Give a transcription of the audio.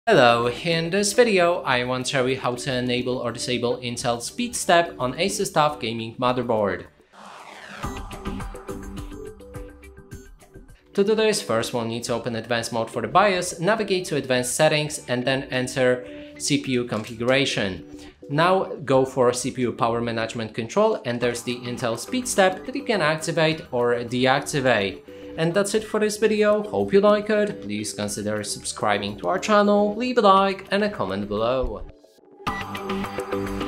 Hello, in this video I want to show you how to enable or disable Intel SpeedStep on ASUS TUF gaming motherboard. To do this, first we'll need to open advanced mode for the BIOS, navigate to advanced settings and then enter CPU configuration. Now go for CPU power management control and there's the Intel SpeedStep that you can activate or deactivate. And that's it for this video, hope you like it, please consider subscribing to our channel, leave a like and a comment below.